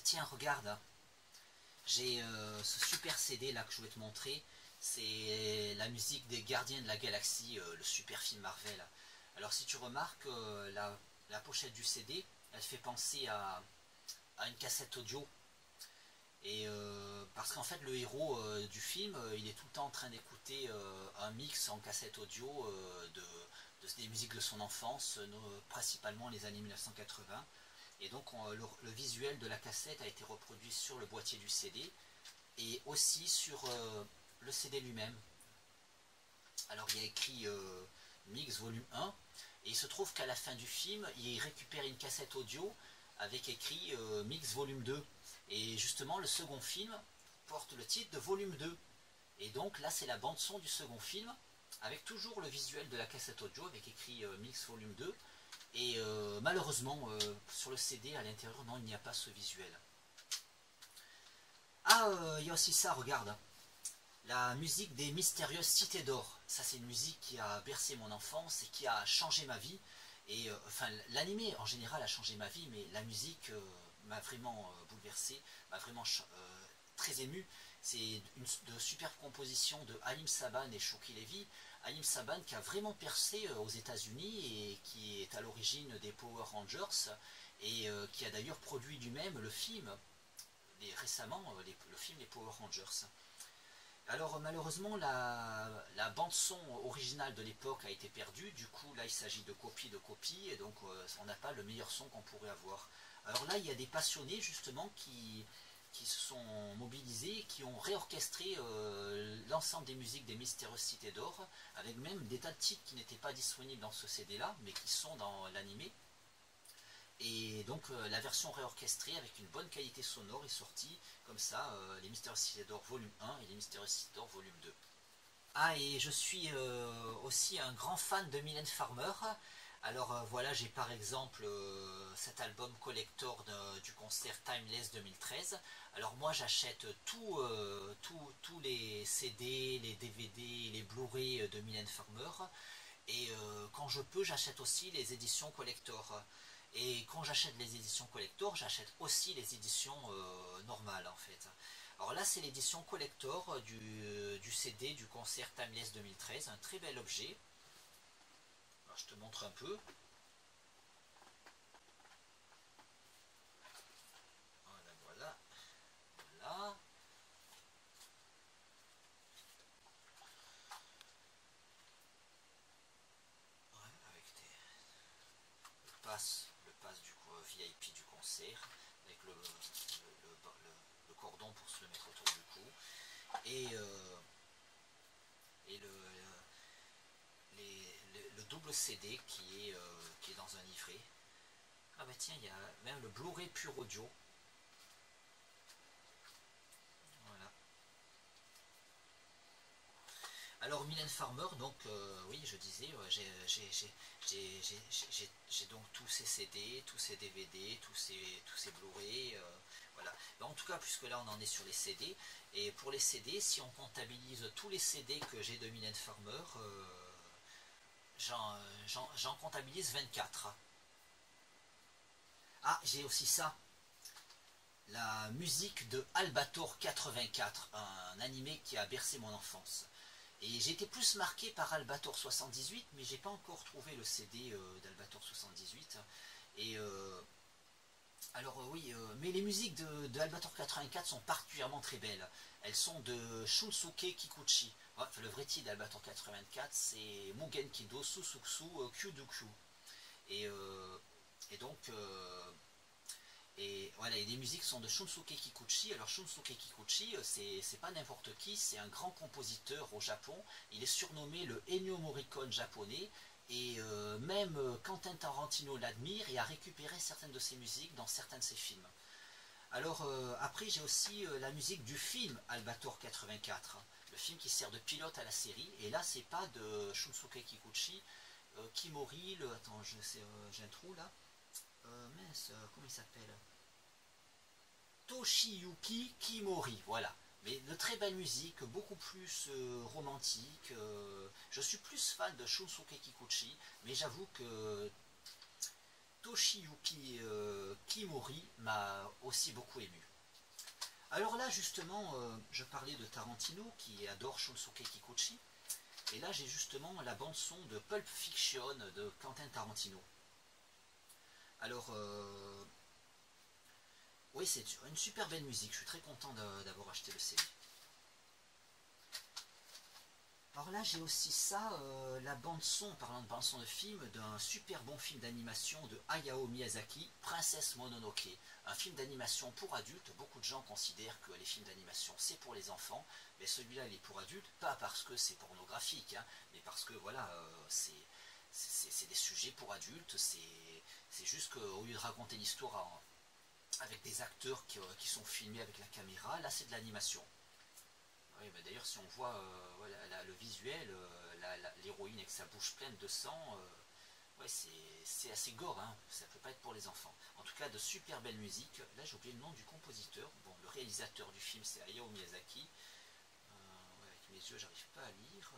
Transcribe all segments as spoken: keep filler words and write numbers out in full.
tiens, regarde, hein. J'ai euh, ce super C D là que je voulais te montrer. C'est la musique des Gardiens de la Galaxie, euh, le super film Marvel. Alors si tu remarques, euh, la, la pochette du C D, elle fait penser à, à une cassette audio. Et euh, parce qu'en fait le héros euh, du film, euh, il est tout le temps en train d'écouter euh, un mix en cassette audio euh, de, de, des musiques de son enfance, euh, principalement les années mille neuf cent quatre-vingts. Et donc on, le, le visuel de la cassette a été reproduit sur le boîtier du C D et aussi sur euh, le C D lui-même. Alors il y a écrit euh, Mix volume un, et il se trouve qu'à la fin du film, il récupère une cassette audio avec écrit euh, Mix volume deux. Et justement, le second film porte le titre de volume deux. Et donc là, c'est la bande-son du second film, avec toujours le visuel de la cassette audio, avec écrit euh, Mix volume deux. Et euh, malheureusement, euh, sur le C D, à l'intérieur, non, il n'y a pas ce visuel. Ah, euh, il y a aussi ça, regarde. La musique des Mystérieuses Cités d'Or. Ça, c'est une musique qui a bercé mon enfance et qui a changé ma vie. Et euh, enfin, l'animé en général a changé ma vie, mais la musique euh, m'a vraiment euh, bouleversé, m'a vraiment euh, très ému. C'est une de superbes compositions de Halim Saban et Shoki Levy. Halim Saban qui a vraiment percé euh, aux États-Unis et qui est à l'origine des Power Rangers et euh, qui a d'ailleurs produit lui-même le film, les, récemment, euh, les, le film Les Power Rangers. Alors malheureusement la, la bande son originale de l'époque a été perdue, du coup là il s'agit de copie de copie et donc euh, on n'a pas le meilleur son qu'on pourrait avoir. Alors là il y a des passionnés justement qui, qui se sont mobilisés, qui ont réorchestré euh, l'ensemble des musiques des Mystérieuses Cités d'Or, avec même des tas de titres qui n'étaient pas disponibles dans ce C D là, mais qui sont dans l'animé. Et donc euh, la version réorchestrée avec une bonne qualité sonore est sortie comme ça, euh, les Mystérieuses Cités d'Or volume un et les Mystérieuses Cités d'Or volume deux. Ah, et je suis euh, aussi un grand fan de Mylène Farmer. Alors euh, voilà, j'ai par exemple euh, cet album collector de, du concert Timeless deux mille treize. Alors moi j'achète tous euh, tout, tout les C D, les D V D, les Blu-ray de Mylène Farmer. Et euh, quand je peux, j'achète aussi les éditions collector. Et quand j'achète les éditions collector, j'achète aussi les éditions euh, normales en fait. Alors là c'est l'édition collector du, du C D du concert Timeless deux mille treize, un très bel objet. Alors je te montre un peu. Voilà, voilà, voilà. Ouais, avec tes... le pass, le pass du coup, V I P du concert, avec le, le, le, le, le cordon pour se le mettre autour du cou. Et, euh, et le, les, le, le double C D qui est, euh, qui est dans un livret. Ah bah tiens, il y a même le Blu-ray Pure Audio. Voilà. Alors Mylène Farmer, donc euh, oui, je disais, euh, j'ai donc tous ces C D, tous ces D V D, tous ces, tous ces Blu-ray, euh, voilà. Ben, en tout cas, puisque là on en est sur les C D, et pour les C D, si on comptabilise tous les C D que j'ai de Mylène Farmer, euh, j'en comptabilise vingt-quatre. Ah, j'ai aussi ça, la musique de Albator quatre-vingt-quatre, un animé qui a bercé mon enfance. Et j'ai été plus marqué par Albator soixante-dix-huit, mais j'ai pas encore trouvé le C D euh, d'Albator soixante-dix-huit. Et euh, alors euh, oui, euh, mais les musiques de, de Albator quatre-vingt-quatre sont particulièrement très belles. Elles sont de Shunsuke Kikuchi. Enfin, le vrai titre d'Albator quatre-vingt-quatre, c'est Mugen Kido Susuksu Kyudukyu. Et, euh, et donc... Euh, Et voilà, et les musiques sont de Shunsuke Kikuchi. Alors Shunsuke Kikuchi, c'est pas n'importe qui, c'est un grand compositeur au Japon. Il est surnommé le Ennio Morricone japonais. Et euh, même Quentin Tarantino l'admire et a récupéré certaines de ses musiques dans certains de ses films. Alors euh, après j'ai aussi euh, la musique du film Albator quatre-vingt-quatre, le film qui sert de pilote à la série. Et là c'est pas de Shunsuke Kikuchi, euh, Kimori, le, attends, euh, j'ai un trou là. Euh, mince, euh, comment il s'appelle? Toshiyuki Kimori, voilà. Mais de très belle musique, beaucoup plus euh, romantique. Euh, je suis plus fan de Shunsuke Kikuchi, mais j'avoue que Toshiyuki euh, Kimori m'a aussi beaucoup ému. Alors là justement, euh, je parlais de Tarantino qui adore Shunsuke Kikuchi, et là j'ai justement la bande son de Pulp Fiction de Quentin Tarantino. Alors, euh, oui, c'est une super belle musique, je suis très content d'avoir acheté le C D. Alors là j'ai aussi ça, euh, la bande son, parlant de bande son de film, d'un super bon film d'animation de Hayao Miyazaki, Princesse Mononoke. Un film d'animation pour adultes. Beaucoup de gens considèrent que les films d'animation c'est pour les enfants, mais celui-là il est pour adultes, pas parce que c'est pornographique, hein, mais parce que voilà, euh, c'est des sujets pour adultes, c'est juste qu'au lieu de raconter l'histoire avec des acteurs qui, euh, qui sont filmés avec la caméra, là c'est de l'animation. Oui, d'ailleurs, si on voit euh, voilà, la, le visuel, euh, l'héroïne avec sa bouche pleine de sang, euh, ouais, c'est assez gore, hein, ça ne peut pas être pour les enfants. En tout cas, de super belles musiques. Là, j'ai oublié le nom du compositeur. Bon, le réalisateur du film, c'est Hayao Miyazaki. Euh, ouais, avec mes yeux, j'arrive pas à lire.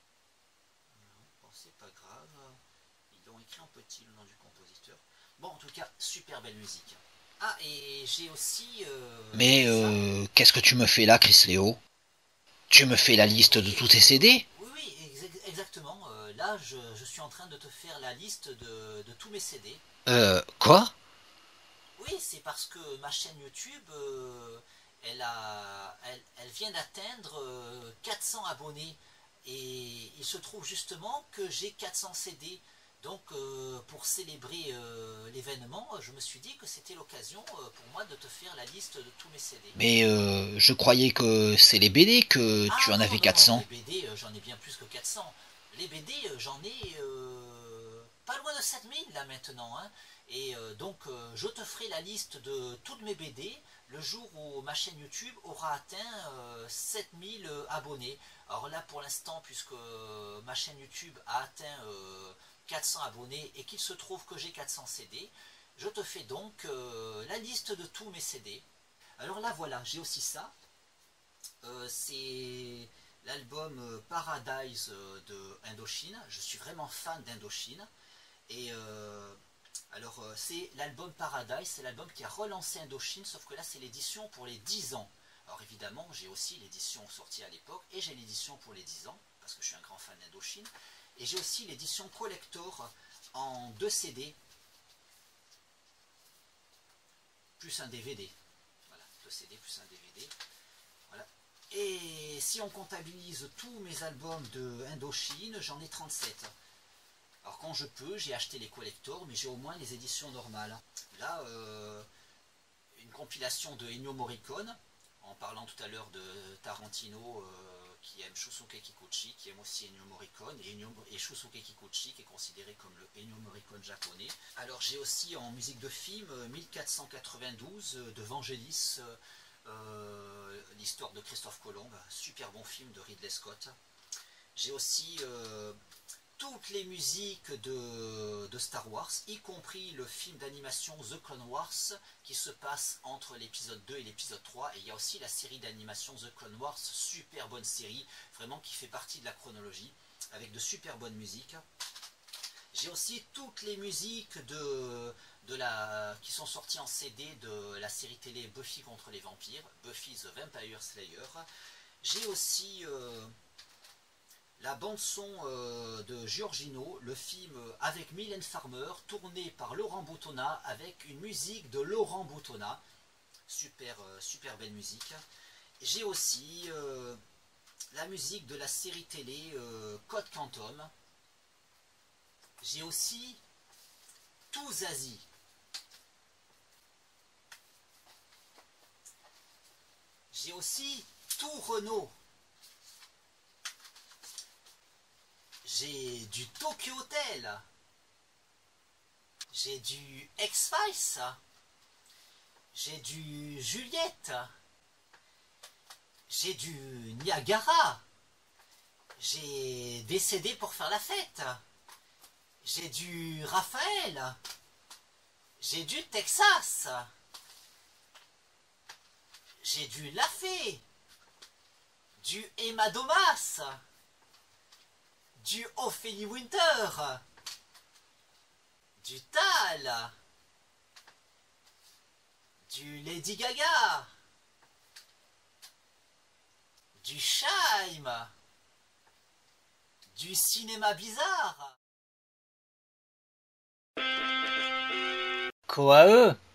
Non, bon, c'est pas grave. Ils l'ont écrit en petit, le nom du compositeur. Bon, en tout cas, super belle musique. Ah, et j'ai aussi... Euh, Mais euh, qu'est-ce que tu me fais là, Chris Léo? Tu me fais la liste de tous tes C D? Oui, oui, ex exactement. Euh, là, je, je, suis en train de te faire la liste de, de tous mes C D. Euh, quoi? Oui, c'est parce que ma chaîne YouTube, euh, elle, a, elle, elle vient d'atteindre euh, quatre cents abonnés. Et il se trouve justement que j'ai quatre cents C D. Donc, euh, pour célébrer euh, l'événement, je me suis dit que c'était l'occasion euh, pour moi de te faire la liste de tous mes C D. Mais euh, je croyais que c'est les B D que tu Ah en non, avais non, non, quatre cents. les B D, euh, j'en ai bien plus que quatre cents. Les B D, euh, j'en ai euh, pas loin de sept mille là maintenant. Hein. Et euh, donc, euh, je te ferai la liste de toutes mes B D le jour où ma chaîne YouTube aura atteint euh, sept mille euh, abonnés. Alors là, pour l'instant, puisque euh, ma chaîne YouTube a atteint euh, quatre cents abonnés et qu'il se trouve que j'ai quatre cents C D, je te fais donc euh, la liste de tous mes C D. Alors là, voilà, j'ai aussi ça. Euh, c'est l'album euh, Paradise euh, de Indochine. Je suis vraiment fan d'Indochine. Et euh, alors, euh, c'est l'album Paradise, c'est l'album qui a relancé Indochine, sauf que là, c'est l'édition pour les dix ans. Alors évidemment, j'ai aussi l'édition sortie à l'époque, et j'ai l'édition pour les dix ans, parce que je suis un grand fan d'Indochine. Et j'ai aussi l'édition collector en deux C D, plus un D V D. Voilà, deux C D plus un D V D. Voilà. Et si on comptabilise tous mes albums de Indochine, j'en ai trente-sept. Alors quand je peux, j'ai acheté les collectors, mais j'ai au moins les éditions normales. Là, euh, une compilation de Ennio Morricone, en parlant tout à l'heure de Tarantino, euh, qui aime Shusuke Kikuchi, qui aime aussi Ennio Morricone, et, Ennio, et Shusuke Kikuchi, qui est considéré comme le Ennio Morricone japonais. Alors j'ai aussi en musique de film mille quatre cent quatre-vingt-douze de Vangelis, euh, l'histoire de Christophe Colomb, super bon film de Ridley Scott. J'ai aussi euh, toutes les musiques de, de Star Wars, y compris le film d'animation The Clone Wars, qui se passe entre l'épisode deux et l'épisode trois, et il y a aussi la série d'animation The Clone Wars, super bonne série, vraiment qui fait partie de la chronologie, avec de super bonnes musiques. J'ai aussi toutes les musiques de, de la, qui sont sorties en C D de la série télé Buffy contre les vampires, Buffy the Vampire Slayer. J'ai aussi euh, la bande-son euh, de Giorgino, le film avec Mylène Farmer, tourné par Laurent Boutonnat, avec une musique de Laurent Boutonnat. Super, euh, super belle musique. J'ai aussi euh, la musique de la série télé euh, Code Quantum. J'ai aussi tout Zazie. J'ai aussi tout Renault. J'ai du Tokyo Hotel. J'ai du X-Files. J'ai du Juliette. J'ai du Niagara. J'ai des C D pour faire la fête. J'ai du Raphaël. J'ai du Texas. J'ai du Lafay. Du Emma Domas. Du Ophélie Winter. du Tal, du Lady Gaga, du Scheim, du cinéma bizarre. Quoi eux?